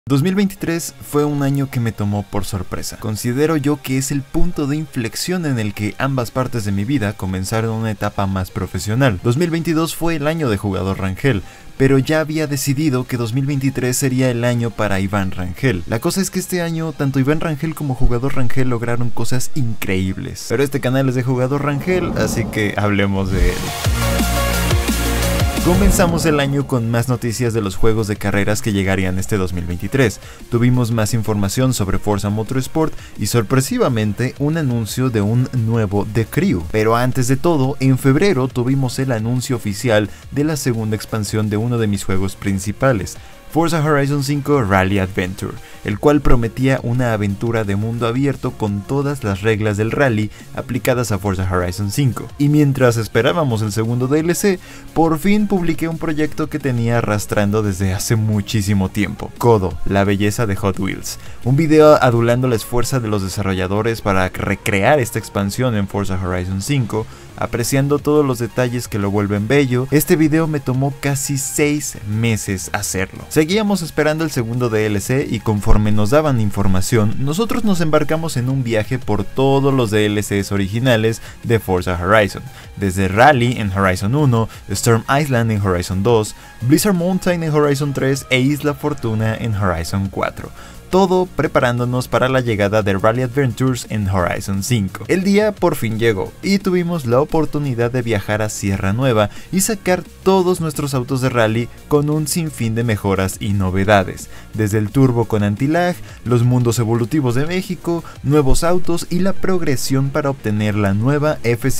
2023 fue un año que me tomó por sorpresa. Considero yo que es el punto de inflexión en el que ambas partes de mi vida comenzaron una etapa más profesional. 2022 fue el año de jugador Rangel, pero ya había decidido que 2023 sería el año para Iván Rangel. La cosa es que este año tanto Iván Rangel como jugador Rangel lograron cosas increíbles. Pero este canal es de jugador Rangel, así que hablemos de él. Comenzamos el año con más noticias de los juegos de carreras que llegarían este 2023. Tuvimos más información sobre Forza Motorsport y sorpresivamente un anuncio de un nuevo The Crew. Pero antes de todo, en febrero tuvimos el anuncio oficial de la segunda expansión de uno de mis juegos principales, Forza Horizon 5 Rally Adventure, el cual prometía una aventura de mundo abierto con todas las reglas del rally aplicadas a Forza Horizon 5. Y mientras esperábamos el segundo DLC, por fin publiqué un proyecto que tenía arrastrando desde hace muchísimo tiempo: Kodo, la belleza de Hot Wheels. Un video adulando la esfuerzo de los desarrolladores para recrear esta expansión en Forza Horizon 5, apreciando todos los detalles que lo vuelven bello. Este video me tomó casi 6 meses hacerlo. Seguíamos esperando el segundo DLC y conforme nos daban información, nosotros nos embarcamos en un viaje por todos los DLCs originales de Forza Horizon, desde Rally en Horizon 1, Storm Island en Horizon 2, Blizzard Mountain en Horizon 3 e Isla Fortuna en Horizon 4. Todo preparándonos para la llegada de Rally Adventures en Horizon 5. El día por fin llegó y tuvimos la oportunidad de viajar a Sierra Nueva y sacar todos nuestros autos de rally con un sinfín de mejoras y novedades, desde el turbo con anti-lag, los mundos evolutivos de México, nuevos autos y la progresión para obtener la nueva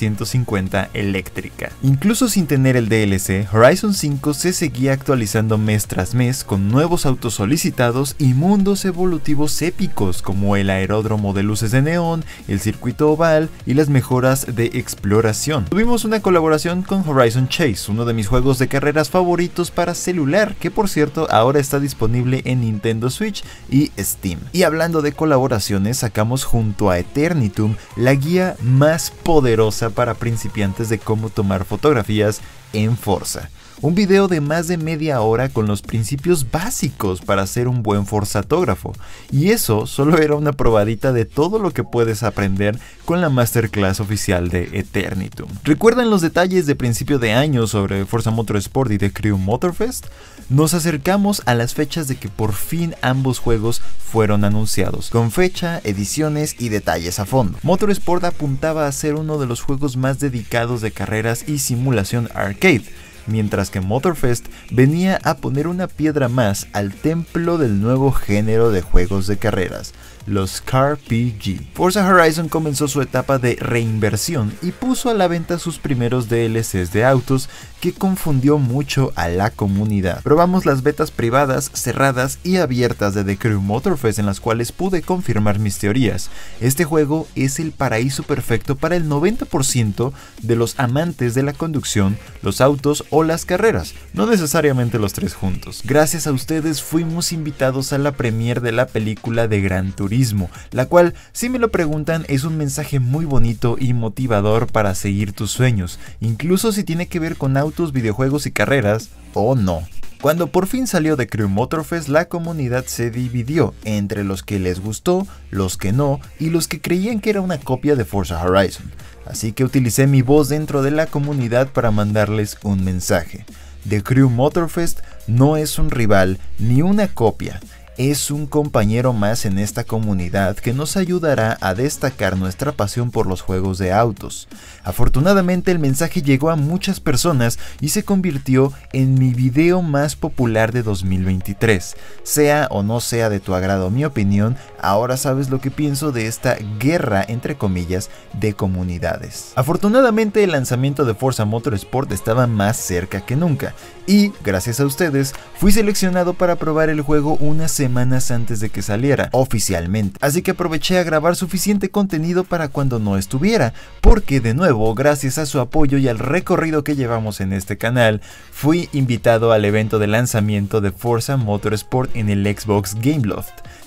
F-150 eléctrica. Incluso sin tener el DLC, Horizon 5 se seguía actualizando mes tras mes con nuevos autos solicitados y mundos evolutivos épicos como el aeródromo de luces de neón, el circuito oval y las mejoras de exploración. Tuvimos una colaboración con Horizon Chase, uno de mis juegos de carreras favoritos para celular, que por cierto ahora está disponible en Nintendo Switch y Steam. Y hablando de colaboraciones, sacamos junto a Eternitum la guía más poderosa para principiantes de cómo tomar fotografías en Forza. Un video de más de media hora con los principios básicos para ser un buen forzatógrafo. Y eso solo era una probadita de todo lo que puedes aprender con la masterclass oficial de Eternitum. ¿Recuerdan los detalles de principio de año sobre Forza Motorsport y The Crew Motorfest? Nos acercamos a las fechas de que por fin ambos juegos fueron anunciados, con fecha, ediciones y detalles a fondo. Motorsport apuntaba a ser uno de los juegos más dedicados de carreras y simulación arcade, mientras que Motorfest venía a poner una piedra más al templo del nuevo género de juegos de carreras, los CarPG. Forza Horizon comenzó su etapa de reinversión y puso a la venta sus primeros DLCs de autos, que confundió mucho a la comunidad. Probamos las betas privadas, cerradas y abiertas de The Crew Motorfest, en las cuales pude confirmar mis teorías. Este juego es el paraíso perfecto para el 90% de los amantes de la conducción, los autos o las carreras, no necesariamente los tres juntos. Gracias a ustedes fuimos invitados a la premiere de la película de Gran Turismo, la cual, si me lo preguntan, es un mensaje muy bonito y motivador para seguir tus sueños, incluso si tiene que ver con autos, videojuegos y carreras, o no. Cuando por fin salió The Crew Motorfest, la comunidad se dividió entre los que les gustó, los que no y los que creían que era una copia de Forza Horizon. Así que utilicé mi voz dentro de la comunidad para mandarles un mensaje. The Crew Motorfest no es un rival ni una copia. Es un compañero más en esta comunidad que nos ayudará a destacar nuestra pasión por los juegos de autos. Afortunadamente el mensaje llegó a muchas personas y se convirtió en mi video más popular de 2023. Sea o no sea de tu agrado mi opinión, ahora sabes lo que pienso de esta guerra entre comillas de comunidades. Afortunadamente el lanzamiento de Forza Motorsport estaba más cerca que nunca y, gracias a ustedes, fui seleccionado para probar el juego unas semanas antes de que saliera oficialmente, así que aproveché a grabar suficiente contenido para cuando no estuviera, porque de nuevo, gracias a su apoyo y al recorrido que llevamos en este canal, fui invitado al evento de lanzamiento de Forza Motorsport en el Xbox Gameloft.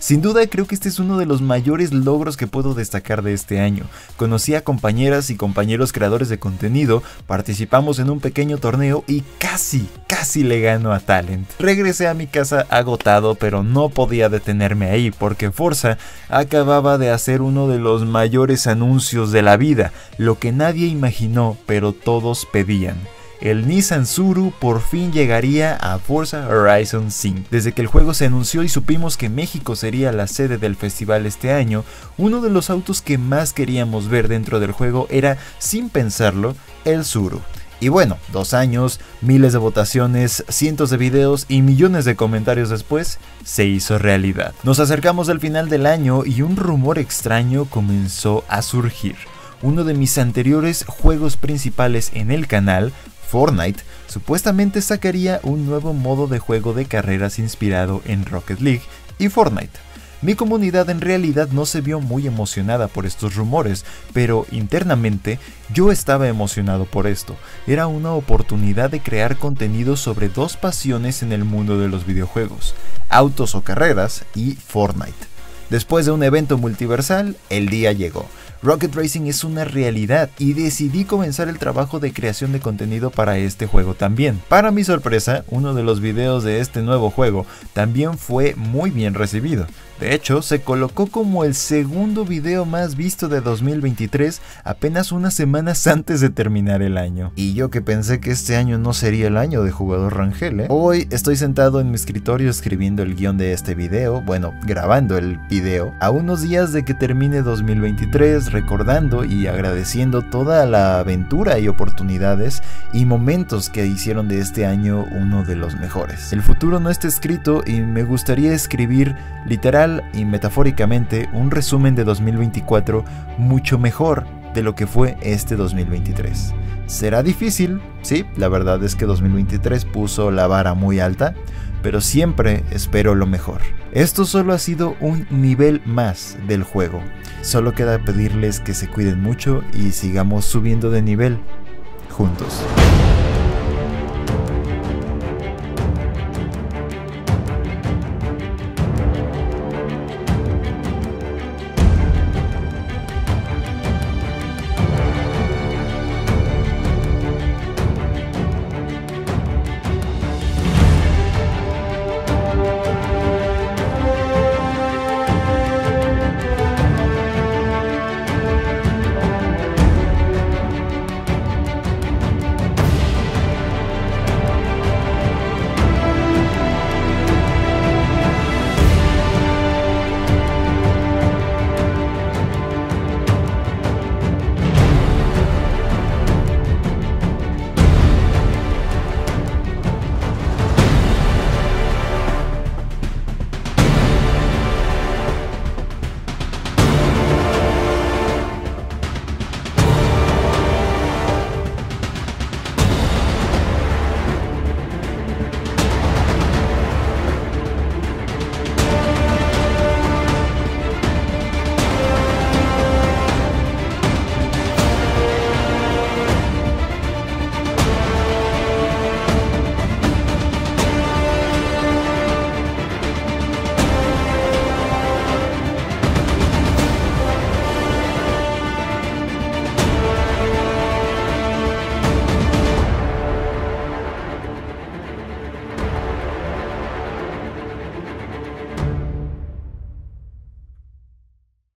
Sin duda creo que este es uno de los mayores logros que puedo destacar de este año. Conocí a compañeras y compañeros creadores de contenido, participamos en un pequeño torneo y casi le gano a Talent. Regresé a mi casa agotado, pero no podía detenerme ahí porque Forza acababa de hacer uno de los mayores anuncios de la vida, lo que nadie imaginó pero todos pedían. El Nissan Tsuru por fin llegaría a Forza Horizon 5. Desde que el juego se anunció y supimos que México sería la sede del festival este año, uno de los autos que más queríamos ver dentro del juego era, sin pensarlo, el Tsuru. Y bueno, 2 años, miles de votaciones, cientos de videos y millones de comentarios después, se hizo realidad. Nos acercamos al final del año y un rumor extraño comenzó a surgir. Uno de mis anteriores juegos principales en el canal, Fortnite, supuestamente sacaría un nuevo modo de juego de carreras inspirado en Rocket League y Fortnite. Mi comunidad en realidad no se vio muy emocionada por estos rumores, pero internamente yo estaba emocionado por esto. Era una oportunidad de crear contenido sobre 2 pasiones en el mundo de los videojuegos, autos o carreras y Fortnite. Después de un evento multiversal, el día llegó. Rocket Racing es una realidad y decidí comenzar el trabajo de creación de contenido para este juego también. Para mi sorpresa, uno de los videos de este nuevo juego también fue muy bien recibido. De hecho, se colocó como el segundo video más visto de 2023 apenas unas semanas antes de terminar el año. Y yo que pensé que este año no sería el año de Jugador Rangel, Hoy estoy sentado en mi escritorio escribiendo el guión de este video, bueno, grabando el video, a unos días de que termine 2023, recordando y agradeciendo toda la aventura y oportunidades y momentos que hicieron de este año uno de los mejores. El futuro no está escrito y me gustaría escribir literal y metafóricamente un resumen de 2024 mucho mejor de lo que fue este 2023. ¿Será difícil? Sí, la verdad es que 2023 puso la vara muy alta, pero siempre espero lo mejor. Esto solo ha sido un nivel más del juego. Solo queda pedirles que se cuiden mucho y sigamos subiendo de nivel juntos.